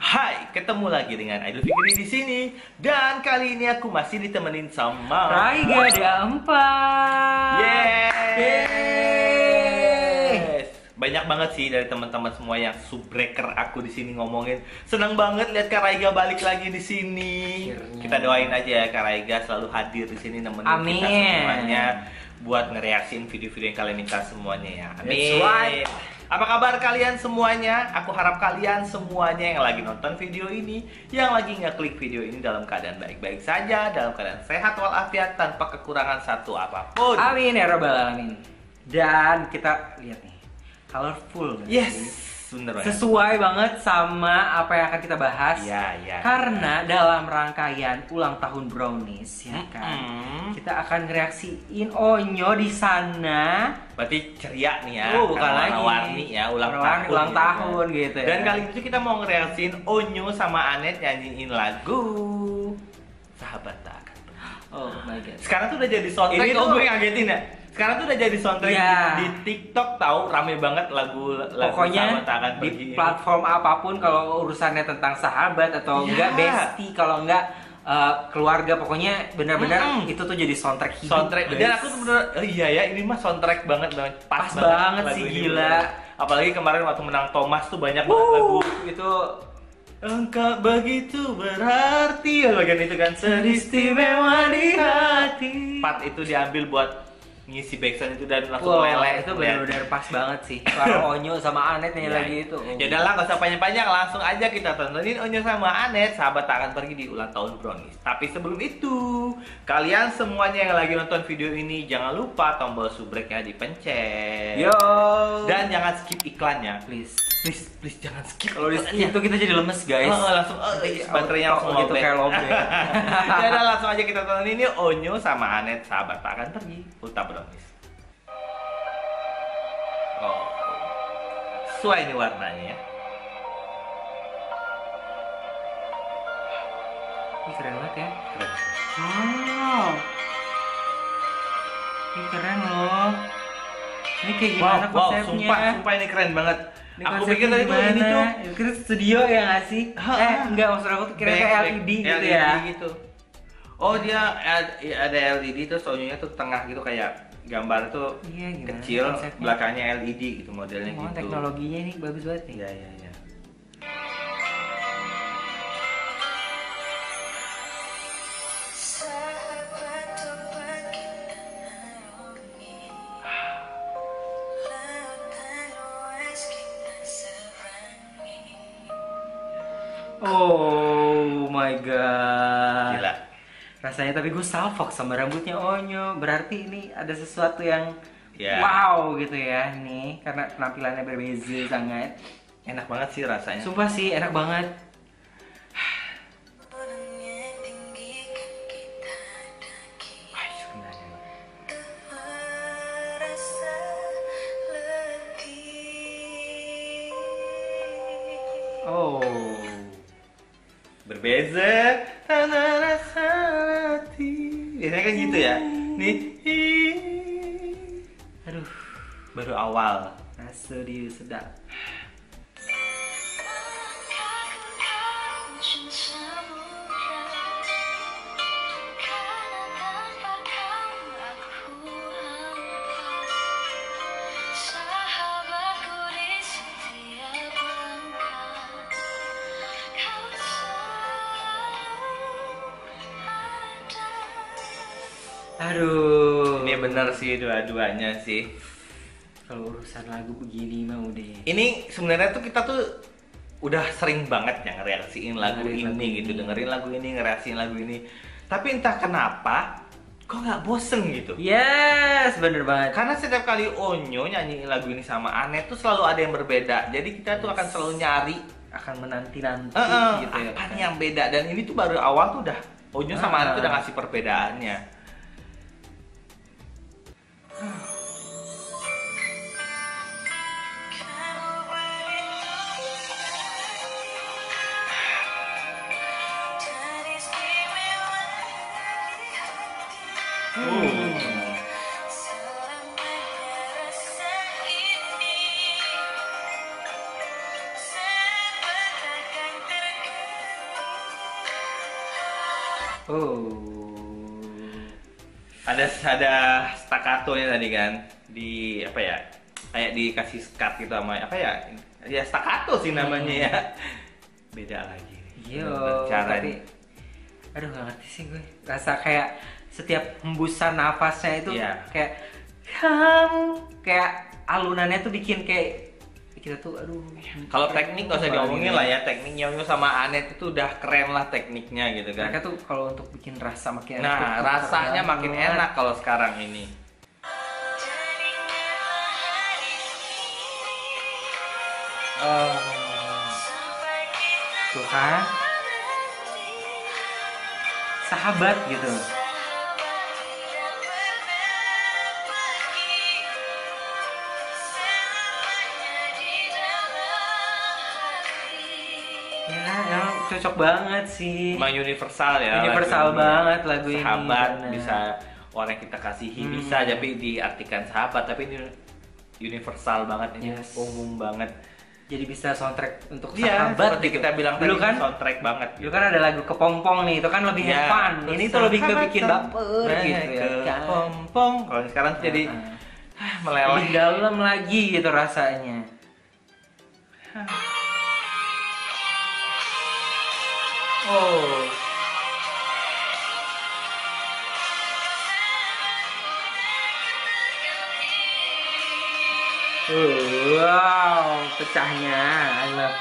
Hai, ketemu lagi dengan Aidil Fikri di sini dan kali ini aku masih ditemenin sama Raiga D4. Yes. Banyak banget sih dari teman-teman semua yang subbreaker aku di sini ngomongin senang banget lihat Kak Raiga balik lagi di sini. Akhirnya. Kita doain aja ya Kak Raiga selalu hadir di sini nemenin Amin. kita semuanya buat ngereaksiin video-video yang kalian minta semuanya ya. Amin. That's right. Apa kabar kalian semuanya? Aku harap kalian semuanya yang lagi nonton video ini, yang lagi ngeklik video ini dalam keadaan baik-baik saja, dalam keadaan sehat walafiat, tanpa kekurangan satu apapun. Amin ya robbal alamin. Dan kita lihat nih, colorful. Yes, bener banget. Sesuai banget sama apa yang akan kita bahas. Ya. Karena dalam rangkaian ulang tahun Brownies, ya kan, kita akan ngereaksiin Onyo di sana. Berarti ceria nih ya. Bukan karena lagi. warna-warni ya, ulang tahun. Ulang gitu tahun kan. gitu ya. Dan kali itu kita mau ngereaksiin Onyo sama Anet nyanyiin lagu Sahabat Tak Akan Pergi. Oh my god. Sekarang tuh udah jadi soundtrack. Ini Oh, tuh- gue ngagetin ya. Sekarang tuh udah jadi soundtrack Iya. di TikTok, tahu rame banget lagu Pokoknya Sahabat Tak Akan Pergi di ini. platform apapun kalau urusannya tentang sahabat atau Iya. enggak bestie, kalau enggak keluarga, pokoknya benar-benar itu tuh jadi soundtrack hidup. Soundtrack. guys. Dan aku tuh bener, oh iya ya, ini mah soundtrack banget banget. Pas banget lagu sih, ini, gila. bener. Apalagi kemarin waktu menang Thomas tuh banyak banget lagu. Itu Engkau begitu berarti ya, bagian itu kan seristimewa di hati. Part itu diambil buat ngisi backsound itu dan langsung wow, meleleh itu ngeliat. benar-benar pas banget sih. Kalau Onyo sama Anet nih Ya, lagi itu. Ya udahlah, nggak usah panjang-panjang, langsung aja kita tontonin Onyo sama Anet Sahabat Tak Akan Pergi di ulang tahun Brownies. Tapi sebelum itu, kalian semuanya yang lagi nonton video ini jangan lupa tombol subrek-nya dipencet. Yo. Dan jangan skip iklannya. please. Please jangan skip. Kalau di skip tuh kita jadi lemes, guys. langsung baterainya langsung gitu lobet. kayak lobet. Ya udah, langsung aja kita tonton ini Onyo sama Anet Sahabat Tak Akan Pergi Ulta Brownies. Oh, sesuai nih warnanya ya. Ini keren banget ya. Keren. Wow. Ini keren loh. Ini kayak gimana konsepnya? sumpah ini keren banget. Ini Aku konsepnya pikir tadi tuh ini tuh Kita studio ya nggak sih? Enggak, maksud aku tuh kira kayak LED gitu ya. gitu. Oh, dia ada LED terus Onyonya tuh tengah gitu, kayak gambar tuh Iya, gimana kecil, konsepnya? belakangnya LED gitu modelnya Oh, gitu. teknologinya ini bagus banget nih. Iya. Oh my god. Gila. Rasanya tapi gue salfok sama rambutnya Onyo. Berarti ini ada sesuatu yang Ya. wow gitu ya nih, karena penampilannya berbeza sangat. Enak banget sih rasanya. Sumpah sih enak banget. Wah, sebenarnya. Oh. Berbeza tanah rasa hati. Biasanya kan gitu ya. Nih. Aduh, Baru awal. rasanya sedap. Aduh. Ini bener sih dua-duanya sih. Kalau urusan lagu begini mah udah. Ini sebenarnya tuh kita tuh udah sering banget ya ngereaksiin lagu Dengerin lagu ini gitu, ini. dengerin lagu ini, ngereaksiin lagu ini. Tapi entah kenapa kok nggak bosen gitu. Yes, bener banget. Karena setiap kali Onyo nyanyiin lagu ini sama Anet tuh selalu ada yang berbeda. Jadi kita tuh akan selalu nyari Akan menanti-nanti gitu ya. apa nih yang beda. Dan ini tuh baru awal tuh udah Onyo sama Anet tuh udah ngasih perbedaannya. Oh. Ada staccatonya tadi kan di apa ya? Kayak dikasih skat gitu sama apa ya? Ya staccato sih namanya ya. Beda lagi nih. Yo, Cara tapi aduh gak ngerti sih gue. Rasa kayak setiap hembusan nafasnya itu Iya. kayak kamu kayak alunannya tuh bikin kayak kita tuh aduh. kalau teknik gak usah diomongin lah ya, teknik Nyonyo sama Anet itu udah keren lah tekniknya gitu kan. Mereka tuh kalau untuk bikin rasa makin enak. Nah, tuh rasanya pinter makin banget. enak kalau sekarang ini. Oh. Tuh kan. Sahabat gitu. Ya, cocok banget sih. Emang universal ya. Universal lagu ini. banget lagu ini, Sahabat bener. bisa orang yang kita kasihi bisa, tapi diartikan sahabat, tapi ini universal banget ini, Yes. umum banget. Jadi bisa soundtrack untuk Iya, sahabat seperti gitu. kita bilang dulu tadi kan soundtrack banget. dulu kan ada lagu Kepompong nih, itu kan lebih Iya, fun. Ini tuh lebih ke bikin persahabatan. baper gitu ya kan. Kepompong. Kalau sekarang tuh jadi meleleh. Lebih dalam lagi gitu rasanya. Oh. Wow, pecahnya. I love.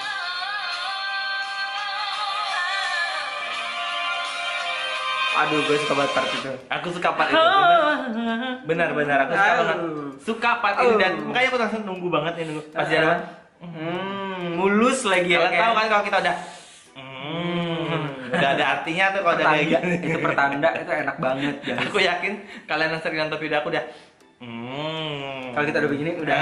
Aduh, gue suka banget part itu. Aku suka part itu. Benar-benar aku suka banget. Suka part ini dan makanya aku langsung nunggu banget nih nunggu. Pas dia lewat. Mulus lagi ya. Kalian tahu kan kalau kita udah udah ada artinya tuh kalau udah kayak Pertanda, gini. itu pertanda itu enak banget guys. Aku yakin kalian yang sering nonton video aku udah Kalau kita udah begini udah.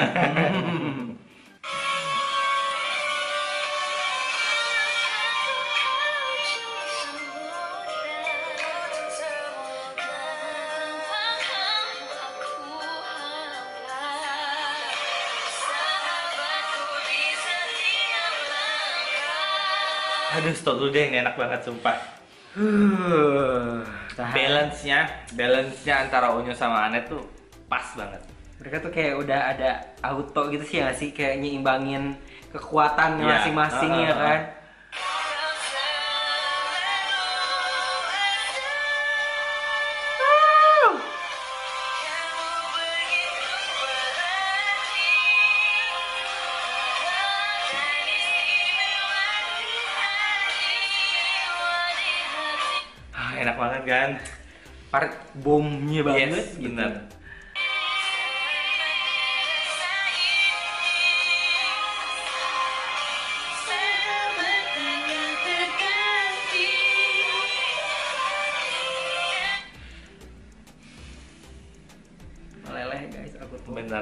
Aduh, stop dulu deh, ini enak banget sumpah. Tahan. Balance-nya antara Unyu sama Anet tuh pas banget. Mereka tuh kayak udah ada auto gitu sih ya sih, kayak nyimbangin kekuatan Iya. masing-masing ya kan. Enak banget kan? Part bomnya banget Yes, gitu. bener. Meleleh guys aku tuh. Benar.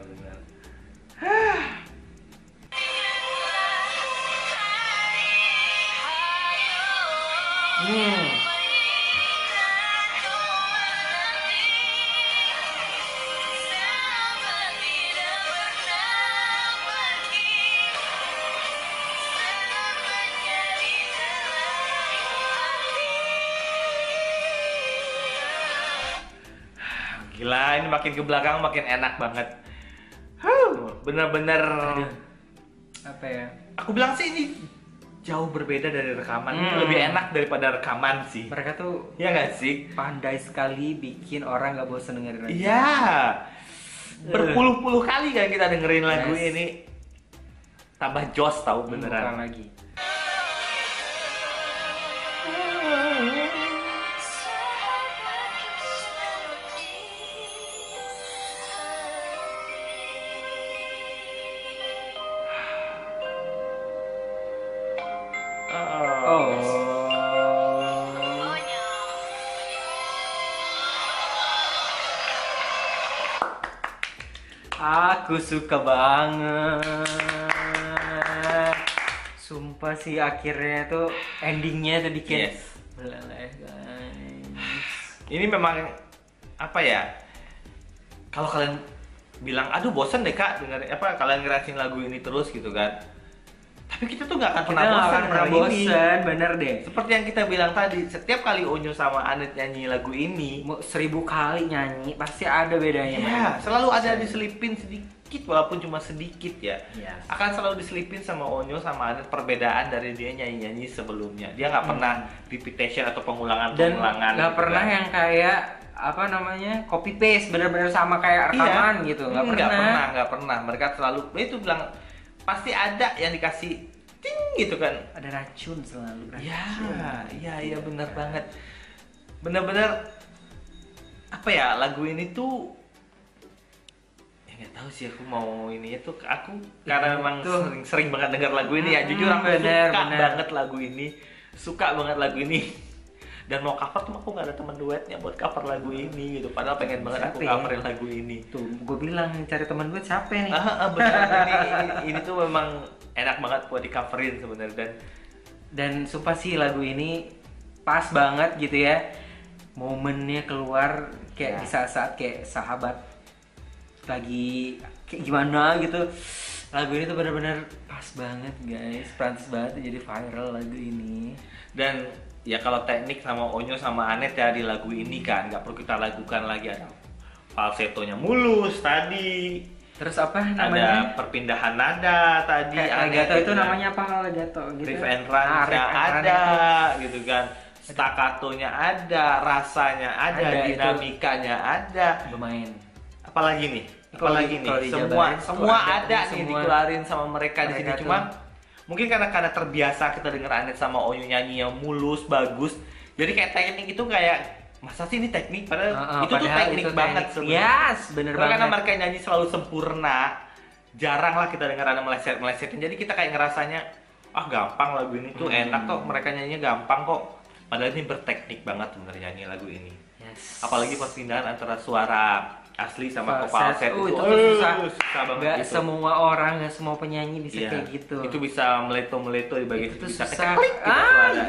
Gila, ini makin ke belakang makin enak banget. Bener-bener. Apa ya? Aku bilang sih ini jauh berbeda dari rekaman. Ini lebih enak daripada rekaman sih. Mereka tuh Iya nggak sih? pandai sekali bikin orang nggak bosan dengerin lagu. Iya. Berpuluh-puluh kali kan kita dengerin lagu Yes. ini. Tambah jos tahu Bukan beneran. lagi. Oh. Aku suka banget. Sumpah sih akhirnya tuh endingnya tuh bikin Yes. meleleh guys. Ini memang apa ya? Kalau kalian bilang, aduh bosen deh kak dengerin apa kalian ngerasin lagu ini terus gitu kan. Tapi Tapi kita tuh nggak akan Kita pernah nggak bosan akan pernah dengan ini. bosan, bener deh. Seperti yang kita bilang tadi, setiap kali Onyo sama Anet nyanyi lagu ini, Mau 1000 kali nyanyi pasti ada bedanya. ya selalu ada diselipin sedikit, walaupun cuma sedikit ya. Yes. Akan selalu diselipin sama Onyo sama Anet perbedaan dari dia nyanyi-nyanyi sebelumnya. Dia nggak pernah repetition atau pengulangan-pengulangan. Dan nggak gitu pernah kan. yang kayak apa namanya copy paste bener-bener sama kayak rekaman gitu. Nggak pernah. Mereka selalu itu bilang pasti ada yang dikasih ting gitu kan. Ada racun selalu. Iya benar banget. Bener-bener apa ya, lagu ini tuh ya nggak tahu sih aku mau ini itu aku karena memang sering banget dengar lagu ini ya. Jujur aku suka banget lagu ini. Suka banget lagu ini. Dan mau cover tuh aku gak ada teman duetnya buat cover lagu ini gitu. Padahal pengen banget aku coverin lagu ini. Tuh, gue bilang cari teman gue siapa nih? Benar, ini tuh memang enak banget buat di coverin sebenarnya. Dan sumpah sih lagu ini pas banget gitu ya. Momennya keluar kayak di saat-saat kayak sahabat lagi kayak gimana gitu. Lagu ini tuh benar-benar pas banget guys. Pantas banget jadi viral lagu ini. Dan ya kalau teknik sama Onyo sama Anet ya di lagu ini kan nggak perlu kita lakukan lagi, ada falsetonya mulus tadi, terus apa namanya, ada perpindahan nada tadi, legato itu namanya apa, legato gitu, riff and run-nya ada gitu kan, staccatonya ada, rasanya ada, dinamikanya ada, lumayan. Apalagi nih semua ada nih dikeluarin sama mereka di sini. Cuma mungkin karena terbiasa kita denger Anet sama Onyo nyanyi yang mulus, bagus. Jadi kayak teknik itu kayak, masa sih ini teknik? Padahal itu tuh teknik banget sebenarnya. Yes, bener banget. Karena mereka nyanyi selalu sempurna. Jarang lah kita denger ada meleset-melesetin. Jadi kita kayak ngerasanya, gampang lagu ini tuh, enak kok, mereka nyanyinya gampang kok. Padahal ini berteknik banget sebenarnya nyanyi lagu ini. Yes. Apalagi perpindahan antara suara asli sama falset itu susah banget. Gak semua orang, gak semua penyanyi bisa kayak gitu. Itu bisa meleto-meleto di bagian itu bisa susah. klik gitu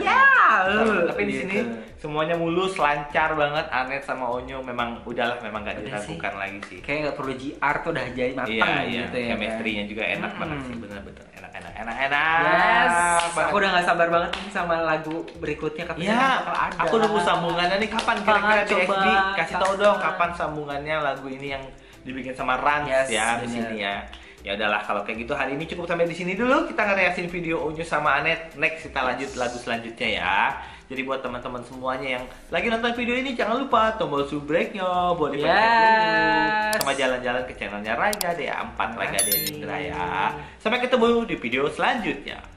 tapi di gitu. sini semuanya mulus, lancar banget. Anet sama Onyo memang memang gak diragukan lagi sih. Kayak gak perlu GR tuh udah jadi matang gitu ya. Chemistry-nya juga enak banget sih, bener-bener enak. Yes. Aku udah gak sabar banget nih sama lagu berikutnya, katanya bakal ada. Aku nunggu sambungannya nih, kapan kira-kira BXB kasih tahu dong kapan sambungannya lagu ini yang dibikin sama Rans ya di sini ya. Ya udahlah kalau kayak gitu hari ini cukup sampai di sini dulu. Kita ngereasin video Onyo sama Anet. Next kita lanjut lagu selanjutnya ya. Jadi buat teman-teman semuanya yang lagi nonton video ini jangan lupa tombol subscribe-nya, boleh dulu sama jalan-jalan ke channelnya Raiga DA4 Raiga Indra ya. Sampai ketemu di video selanjutnya.